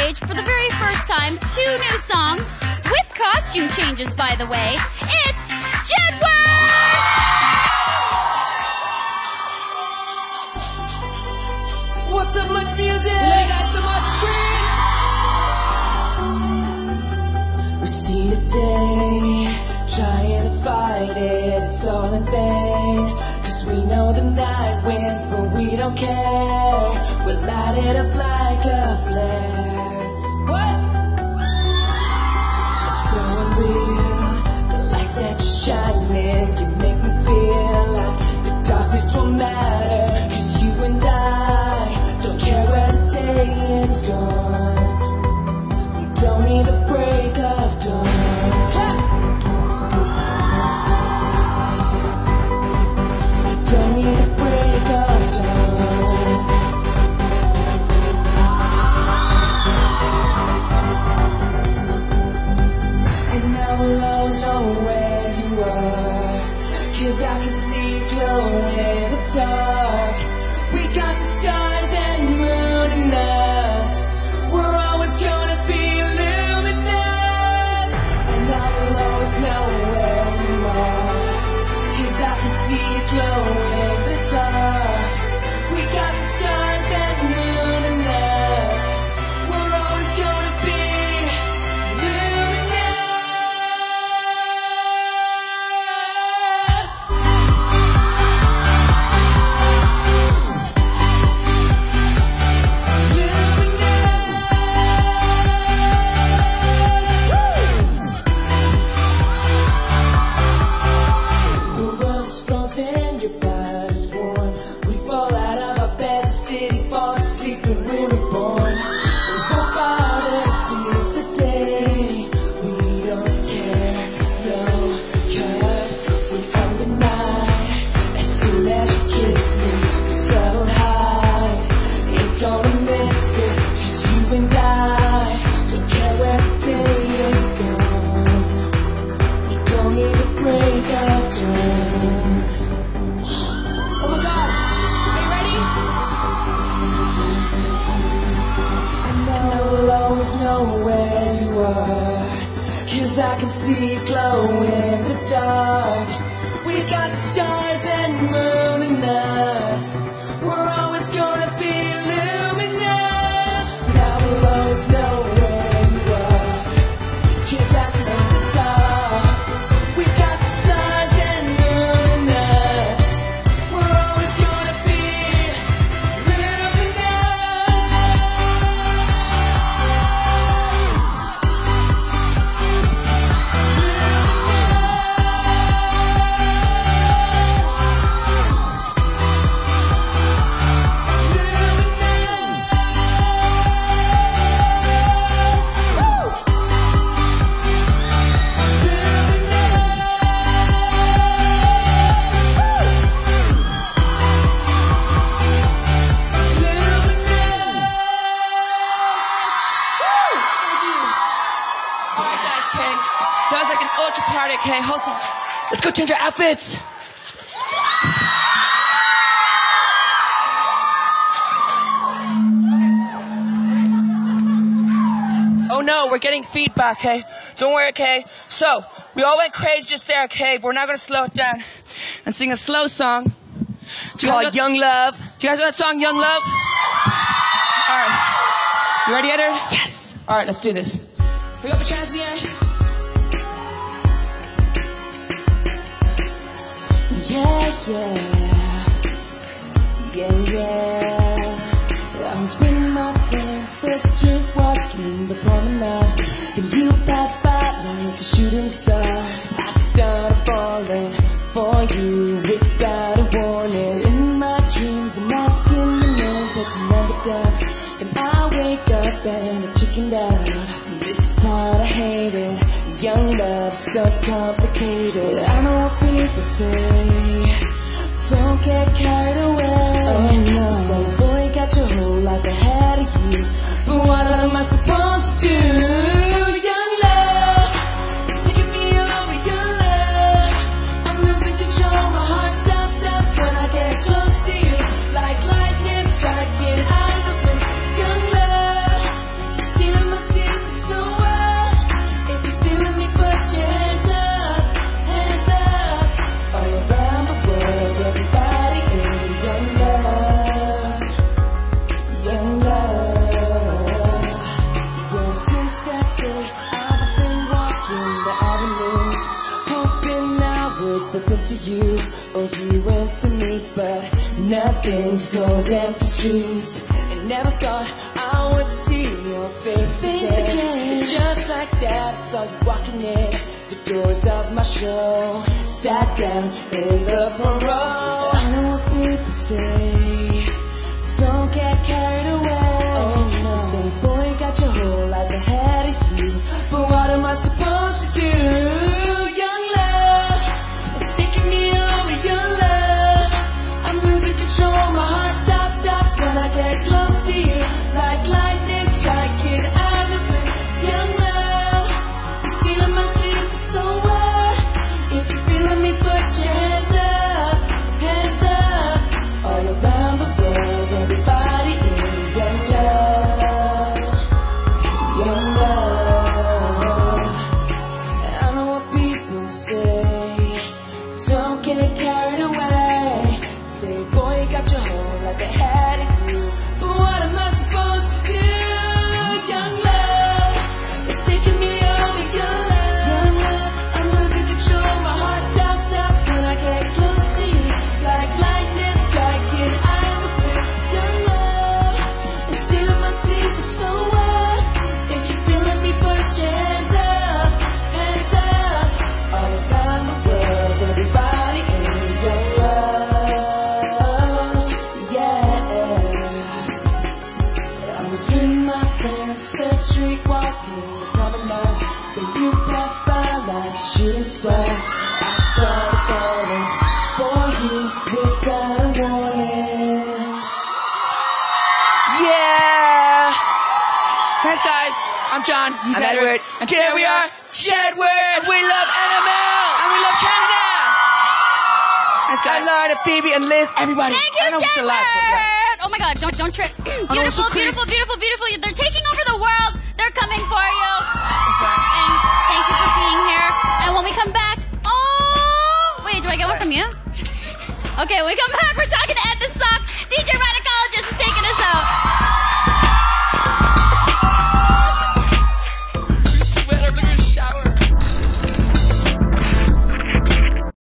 stage for the very first time 2 new songs, with costume changes, by the way. It's Jedward! What's up, much music? They got so much screen. We see the day, trying to fight it, it's all in vain. Cause we know the night wins, but we don't care. We'll light it up like a flare. What? It's so unreal, the light that you're shining, you make me feel like the darkness won't matter. Cause you and I don't care where the day is gone. We don't need the break of dawn. We don't need the break of dawn. And now we'll always know where you are, cause I can see you glow in the dark. We got the stars and moon in us. We're always gonna be luminous. And I will always know where you are, cause I can see you glow in the dark. We got the stars and moon in us. We're always gonna be luminous. Know where you are, cause I can see you glow in the dark. We got the stars and moon in us. We're always gonna be luminous. Now we'll always know where you are, cause I can see the dark. We got the stars and moon in us. We're always gonna be luminous. That was like an ultra party, okay? Hold on. Let's go change our outfits. Oh no, we're getting feedback, okay? Don't worry, okay? So, we all went crazy just there, okay? But we're now gonna slow it down and sing a slow song called Young Love. Do you guys know that song, Young Love? Alright. You ready, Edward? Yes. Alright, let's do this. Pick up a chance in the air. Yeah, I was with my friends, third street walking the promenade. Then you passed by like a shooting star. I started falling for you without a warning. In my dreams, I'm asking the name that you number down. Then I wake up and I chickened out. This part I hated. Young love, so complicated. I know what people say, don't get carried away. Oh no, some boy got your whole life ahead of you. But what am I supposed to do? Young love, it's taking me over. Young love, I'm losing control. My heart stops when I get close to you, like lightning striking out of the blue. Young love, stealing walking just old empty streets, and never thought I would see your face again. Just like that, I saw you walking in the doors of my show, sat down in the front row. I know what people say, don't get carried away. Oh, no. They say, boy, got your whole life ahead of you, but what am I supposed to do? Young love, it's taking me over. Your love, I'm losing control. My heart stops when I get close to you, like lightning striking out of the wind. Young love, you're stealing my sleep. So what? If you're feeling me, put your hands up, all around the world. Everybody in young love, young love. I know what people say, don't get carried away. Say, boy, you got your whole life ahead of you, but what am I supposed to do? Young love, it's taking me over. Your love, young love, I'm losing control. My heart stops when I get close to you, like lightning striking out of the wind. Young love, it's stealing my sleep. So what? If you're feeling me, put your hands up, all around the world. Everybody in young love, yeah. I was with my friends, 3rd Street, walking the promenade. Then you passed by like a shooting star. I started falling for you without a warning. Yeah! Thanks, guys. I'm John. I'm Edward. And here we are, Jedward. And we love NML. And we love Canada. Thanks, guys. And Lauren and Phoebe and Liz, everybody. Thank you, I don't know if it's alive, but yeah. Jedward. Oh my God! Don't trip. no, so Beautiful. They're taking over the world. They're coming for you. Thanks, Lauren. And thank you for being here. And when we come back, oh wait, do I get one from you? Okay, when we come back, we're talking to